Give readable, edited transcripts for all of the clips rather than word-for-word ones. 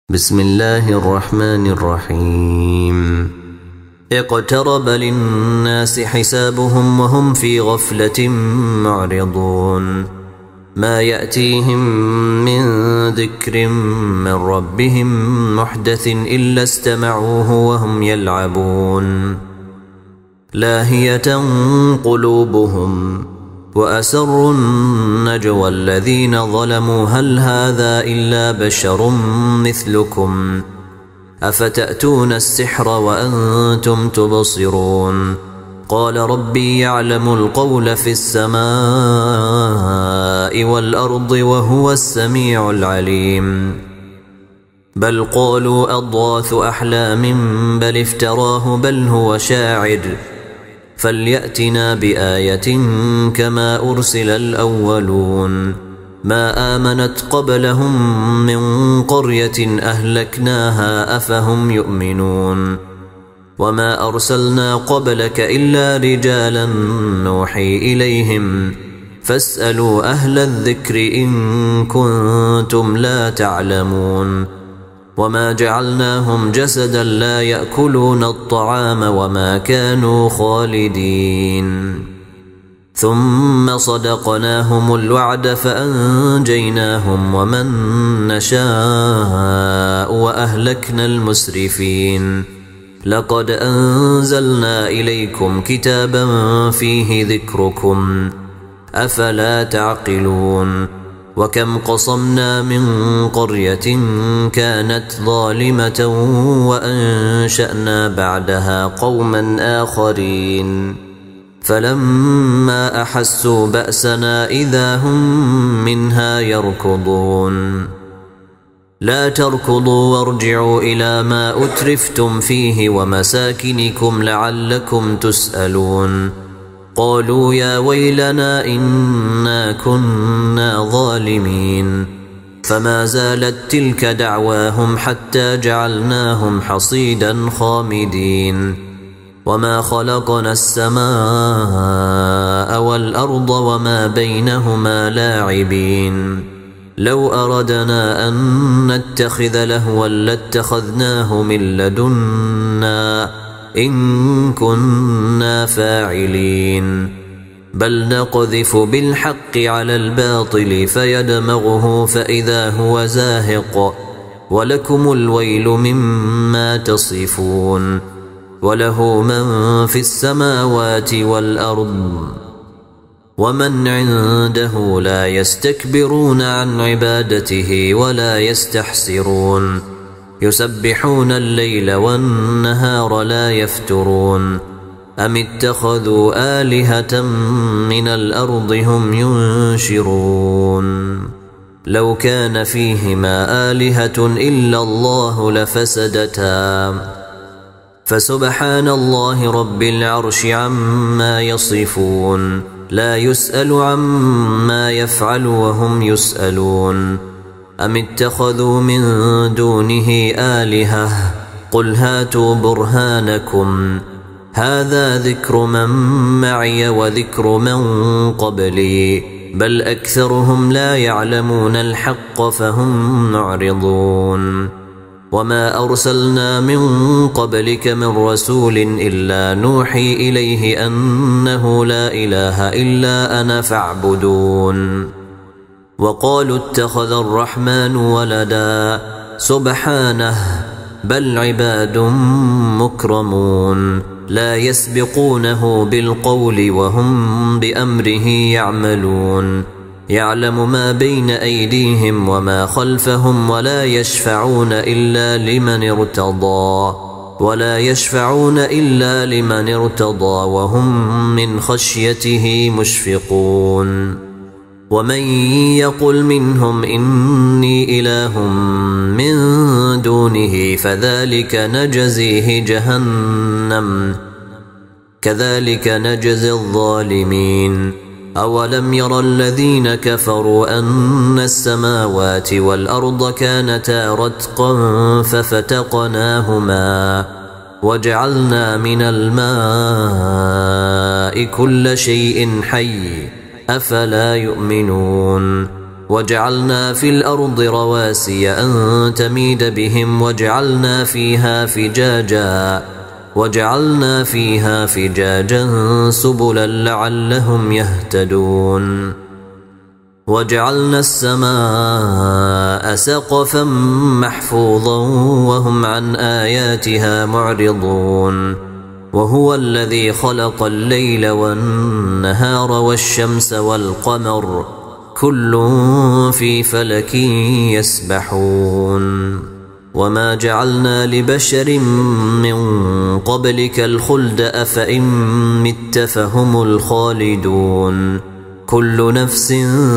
بسم الله الرحمن الرحيم. اقترب للناس حسابهم وهم في غفلة معرضون. ما يأتيهم من ذكر من ربهم محدث إلا استمعوه وهم يلعبون. لاهية قلوبهم وأسروا النجوى الذين ظلموا هل هذا إلا بشر مثلكم أفتأتون السحر وأنتم تبصرون. قال ربي يعلم القول في السماء والأرض وهو السميع العليم. بل قالوا أضغاث أحلام بل افتراه بل هو شاعر فليأتنا بآية كما أرسل الأولون. ما آمنت قبلهم من قرية أهلكناها أفهم يؤمنون. وما أرسلنا قبلك إلا رجالا نوحي إليهم فاسألوا أهل الذكر إن كنتم لا تعلمون. وما جعلناهم جسدا لا يأكلون الطعام وما كانوا خالدين. ثم صدقناهم الوعد فأنجيناهم ومن نشاء وأهلكنا المسرفين. لقد أنزلنا إليكم كتابا فيه ذكركم أفلا تعقلون. وكم قصمنا من قرية كانت ظالمة وأنشأنا بعدها قوما آخرين فلما أحسوا بأسنا إذا هم منها يركضون. لا تركضوا وارجعوا إلى ما أترفتم فيه ومساكنكم لعلكم تسألون. قالوا يا ويلنا إنا كنا ظالمين. فما زالت تلك دعواهم حتى جعلناهم حصيدا خامدين. وما خلقنا السماء والأرض وما بينهما لاعبين. لو أردنا أن نتخذ لهوا لاتخذناه من لدنا إن كنا فاعلين. بل نقذف بالحق على الباطل فيدمغه فإذا هو زاهق ولكم الويل مما تصفون. وله من في السماوات والأرض ومن عنده لا يستكبرون عن عبادته ولا يستحسرون. يسبحون الليل والنهار لا يفترون. أم اتخذوا آلهة من الأرض هم ينشرون. لو كان فيهما آلهة إلا الله لفسدتا فسبحان الله رب العرش عما يصفون. لا يسأل عما يفعل وهم يسألون. أم اتخذوا من دونه آلهة قل هاتوا برهانكم هذا ذكر من معي وذكر من قبلي بل أكثرهم لا يعلمون الحق فهم معرضون. وما أرسلنا من قبلك من رسول إلا نوحي إليه أنه لا إله إلا أنا فاعبدون. وقالوا اتخذ الرحمن ولدا سبحانه بل عباد مكرمون لا يسبقونه بالقول وهم بأمره يعملون. يعلم ما بين أيديهم وما خلفهم ولا يشفعون إلا لمن ارتضى وهم من خشيته مشفقون. ومن يقل منهم إني إله من دونه فذلك نجزيه جهنم كذلك نجزي الظالمين. أولم ير الذين كفروا أن السماوات والأرض كانتا رتقا ففتقناهما وجعلنا من الماء كل شيء حي أفلا يؤمنون. وجعلنا في الأرض رواسي أن تميد بهم وجعلنا فيها فجاجا سبلا لعلهم يهتدون. وجعلنا السماء سقفا محفوظا وهم عن آياتها معرضون. وهو الذي خلق الليل والنهار والشمس والقمر كل في فلك يسبحون. وما جعلنا لبشر من قبلك الخلد أفإن مت فهم الخالدون. كل نفس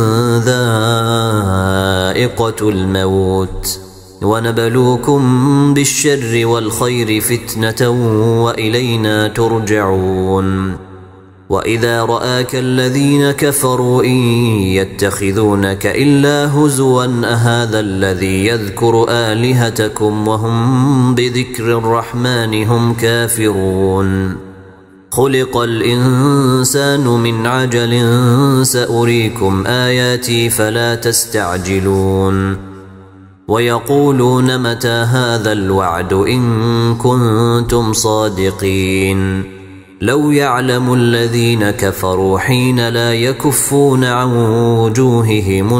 ذائقة الموت ونبلوكم بالشر والخير فتنة وإلينا ترجعون. وإذا رآك الذين كفروا إن يتخذونك إلا هزوا أهذا الذي يذكر آلهتكم وهم بذكر الرحمن هم كافرون. خلق الإنسان من عجل سأريكم آياتي فلا تستعجلون. ويقولون متى هذا الوعد إن كنتم صادقين. لو يعلم الذين كفروا حين لا يكفون عن وجوههم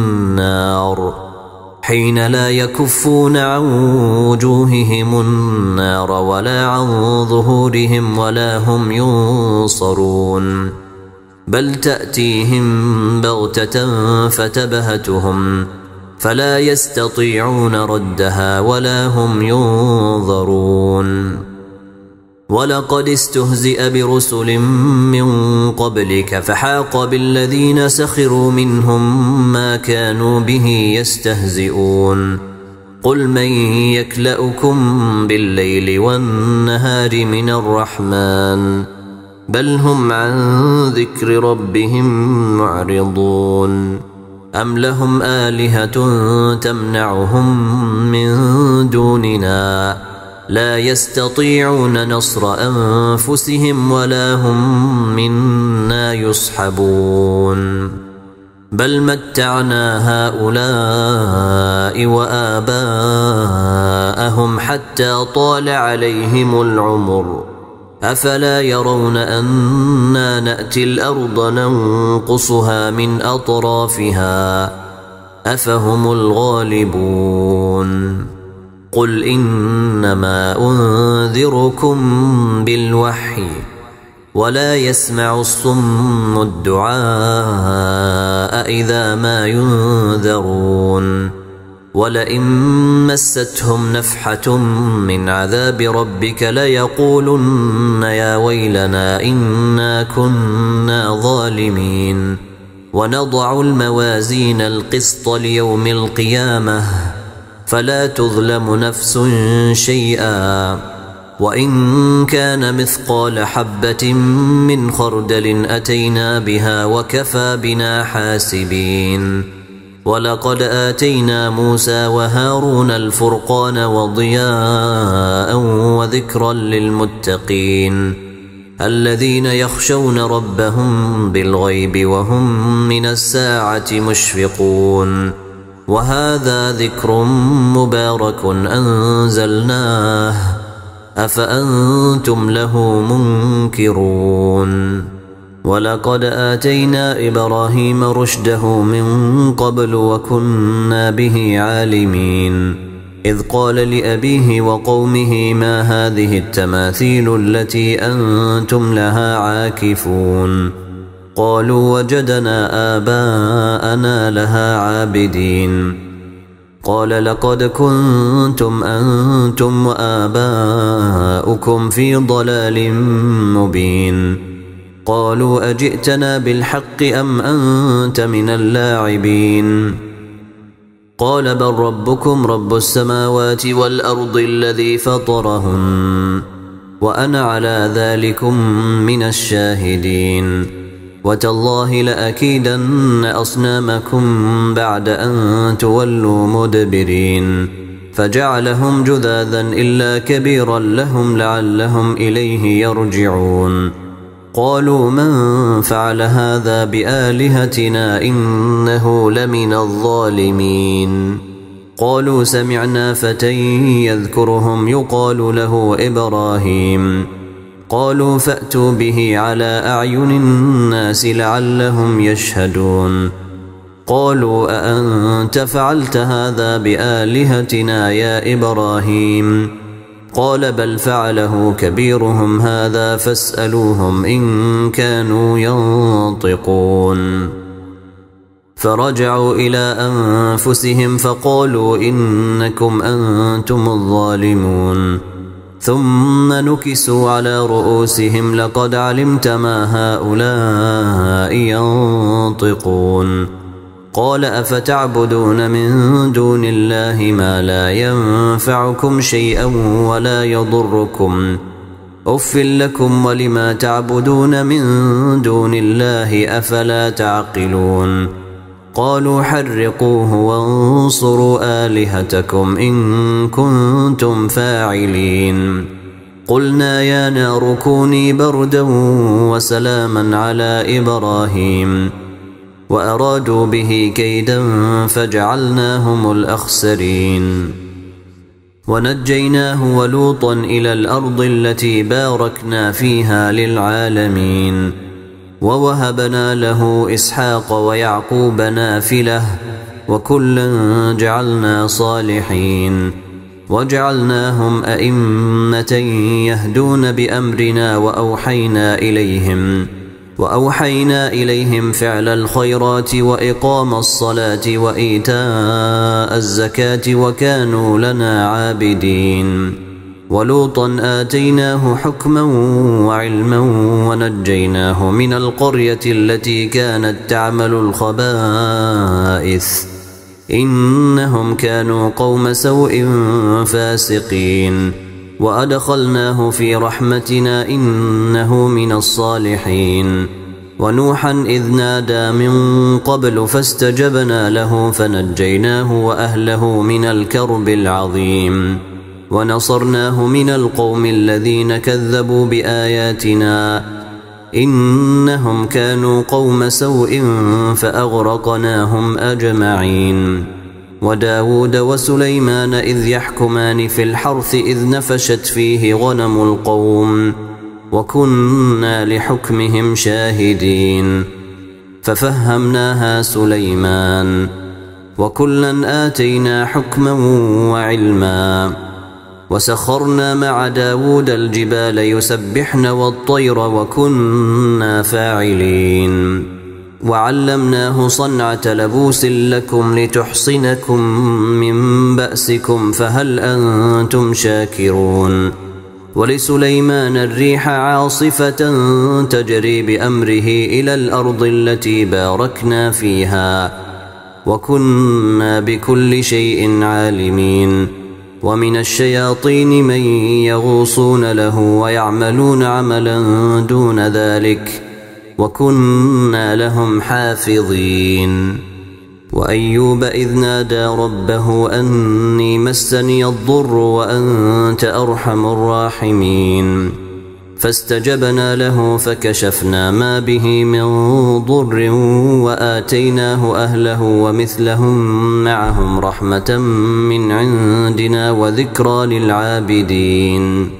النار ولا عن ظهورهم ولا هم ينصرون. بل تأتيهم بغتة فتبهتهم فلا يستطيعون ردها ولا هم ينظرون. ولقد استهزئ برسل من قبلك فحاق بالذين سخروا منهم ما كانوا به يستهزئون. قل من يكلؤكم بالليل والنهار من الرحمن بل هم عن ذكر ربهم معرضون. أم لهم آلهة تمنعهم من دوننا لا يستطيعون نصر أنفسهم ولا هم منا يصحبون. بل متعنا هؤلاء وآباءهم حتى طال عليهم العمر أفلا يرون أنا نأتي الأرض ننقصها من أطرافها أفهم الغالبون. قل إنما أنذركم بالوحي ولا يسمع الصم الدعاء إذا ما ينذرون. ولئن مستهم نفحة من عذاب ربك ليقولن يا ويلنا إنا كنا ظالمين. ونضع الموازين القسط ليوم القيامة فلا تظلم نفس شيئا وإن كان مثقال حبة من خردل أتينا بها وكفى بنا حاسبين. ولقد آتينا موسى وهارون الفرقان وضياء وذكرا للمتقين الذين يخشون ربهم بالغيب وهم من الساعة مشفقون. وهذا ذكر مبارك أنزلناه أفأنتم له منكرون. ولقد آتينا إبراهيم رشده من قبل وكنا به عالمين. إذ قال لأبيه وقومه ما هذه التماثيل التي أنتم لها عاكفون. قالوا وجدنا آباءنا لها عابدين. قال لقد كنتم أنتم وآباؤكم في ضلال مبين. قالوا أجئتنا بالحق أم أنت من اللاعبين. قال بل ربكم رب السماوات والأرض الذي فطرهن وأنا على ذلكم من الشاهدين. وتالله لأكيدن أصنامكم بعد أن تولوا مدبرين. فجعلهم جذاذا إلا كبيرا لهم لعلهم إليه يرجعون. قالوا من فعل هذا بآلهتنا إنه لمن الظالمين. قالوا سمعنا فتى يذكرهم يقال له إبراهيم. قالوا فأتوا به على أعين الناس لعلهم يشهدون. قالوا أأنت فعلت هذا بآلهتنا يا إبراهيم؟ قال بل فعله كبيرهم هذا فاسألوهم إن كانوا ينطقون. فرجعوا إلى أنفسهم فقالوا إنكم أنتم الظالمون. ثم نكسوا على رؤوسهم لقد علمت ما هؤلاء ينطقون. قال أفتعبدون من دون الله ما لا ينفعكم شيئا ولا يضركم أف لكم ولما تعبدون من دون الله أفلا تعقلون. قالوا حرقوه وانصروا آلهتكم إن كنتم فاعلين. قلنا يا نار كوني بردا وسلاما على إبراهيم وأرادوا به كيدا فجعلناهم الأخسرين. ونجيناه ولوطا إلى الأرض التي باركنا فيها للعالمين. ووهبنا له إسحاق ويعقوب نافلة وكلا جعلنا صالحين. وجعلناهم أئمة يهدون بأمرنا وأوحينا إليهم فعل الخيرات وإقام الصلاة وإيتاء الزكاة وكانوا لنا عابدين. ولوطا آتيناه حكما وعلما ونجيناه من القرية التي كانت تعمل الخبائث إنهم كانوا قوم سوء فاسقين. وأدخلناه في رحمتنا إنه من الصالحين. ونوحا إذ نادى من قبل فاستجبنا له فنجيناه وأهله من الكرب العظيم. ونصرناه من القوم الذين كذبوا بآياتنا إنهم كانوا قوم سوء فأغرقناهم أجمعين. وداود وسليمان إذ يحكمان في الحرث إذ نفشت فيه غنم القوم وكنا لحكمهم شاهدين. ففهمناها سليمان وكلا آتينا حكما وعلما. وسخرنا مع داود الجبال يسبحن والطير وكنا فاعلين. وعلمناه صنعة لبوس لكم لتحصنكم من بأسكم فهل أنتم شاكرون. ولسليمان الريح عاصفة تجري بأمره إلى الأرض التي باركنا فيها وكنا بكل شيء عالمين. ومن الشياطين من يغوصون له ويعملون عملا دون ذلك وكنا لهم حافظين. وأيوب إذ نادى ربه أني مسني الضر وأنت أرحم الراحمين. فاستجبنا له فكشفنا ما به من ضر وآتيناه أهله ومثلهم معهم رحمة من عندنا وذكرى للعابدين.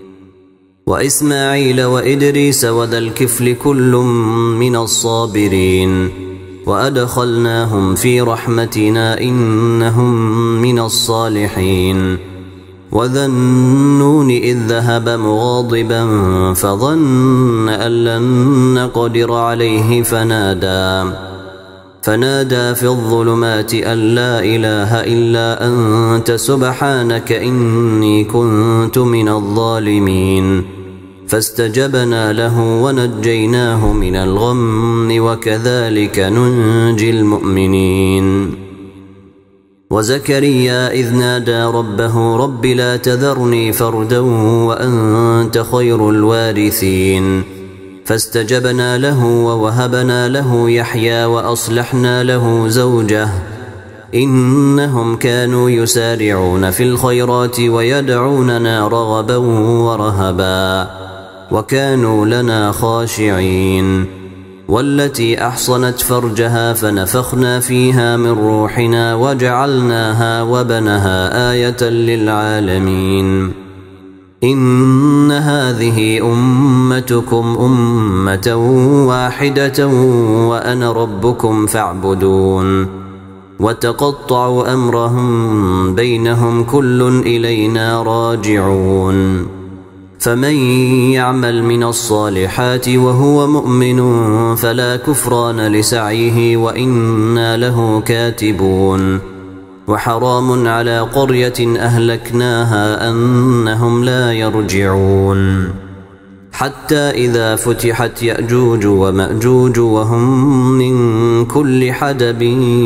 وإسماعيل وإدريس وذا الكفل كل من الصابرين. وأدخلناهم في رحمتنا إنهم من الصالحين. وذا النون إذ ذهب مغاضبا فظن أن لن نقدر عليه فنادى في الظلمات أن لا إله إلا أنت سبحانك إني كنت من الظالمين. فاستجبنا له ونجيناه من الغم وكذلك ننجي المؤمنين. وزكريا إذ نادى ربه رب لا تذرني فردا وأنت خير الوارثين. فاستجبنا له ووهبنا له يحيى وأصلحنا له زوجه إنهم كانوا يسارعون في الخيرات ويدعوننا رغبا ورهبا وكانوا لنا خاشعين. والتي أحصنت فرجها فنفخنا فيها من روحنا وجعلناها وبنها آية للعالمين. إن هذه أمتكم أمة واحدة وأنا ربكم فاعبدون. وتقطعوا أمرهم بينهم كل إلينا راجعون. فمن يعمل من الصالحات وهو مؤمن فلا كفران لسعيه وإنا له كاتبون. وحرام على قرية أهلكناها أنهم لا يرجعون. حتى إذا فتحت يأجوج ومأجوج وهم من كل حدب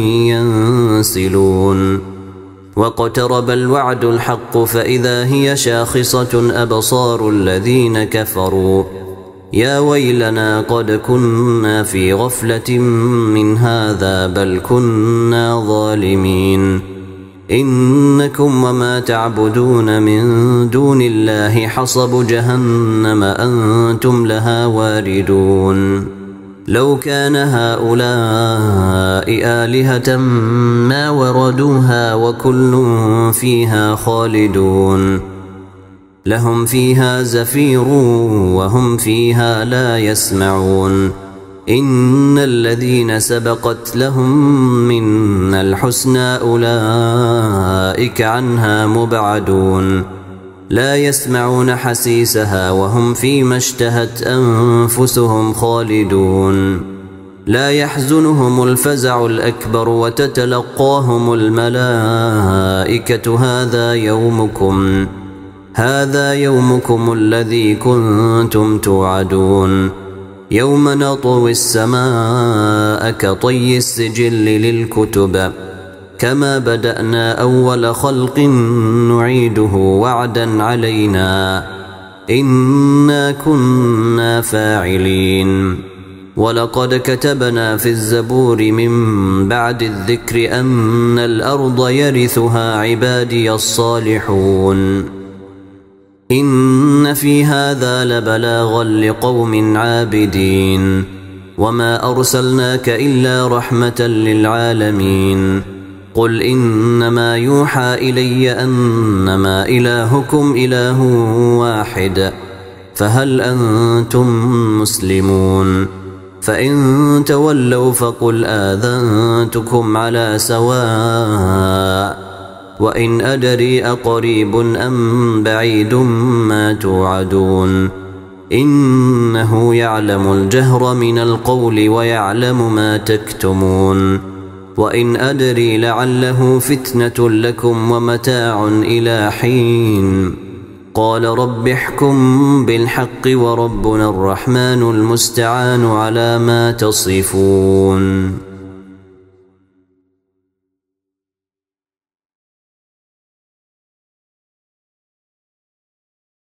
ينسلون. واقترب الوعد الحق فإذا هي شاخصة أبصار الذين كفروا يا ويلنا قد كنا في غفلة من هذا بل كنا ظالمين. إنكم وما تعبدون من دون الله حصب جهنم أنتم لها واردون. لو كان هؤلاء آلهة ما وردوها وكل فيها خالدون. لهم فيها زفير وهم فيها لا يسمعون. إن الذين سبقت لهم منا الحسنى أولئك عنها مبعدون. لا يسمعون حسيسها وهم فيما اشتهت أنفسهم خالدون. لا يحزنهم الفزع الأكبر وتتلقاهم الملائكة هذا يومكم الذي كنتم توعدون. يوم نطوي السماء كطي السجل للكتب كما بدأنا أول خلق نعيده وعدا علينا إنا كنا فاعلين. ولقد كتبنا في الزبور من بعد الذكر أن الأرض يرثها عبادي الصالحون. إن في هذا لبلاغا لقوم عابدين. وما أرسلناك إلا رحمة للعالمين. قل إنما يوحى إلي أنما إلهكم إله واحد فهل أنتم مسلمون؟ فإن تولوا فقل آذنتكم على سواء وإن أدري أقريب أم بعيد ما توعدون. إنه يعلم الجهر من القول ويعلم ما تكتمون. وإن أدري لعله فتنة لكم ومتاع إلى حين. قال رب احكم بالحق وربنا الرحمن المستعان على ما تصفون.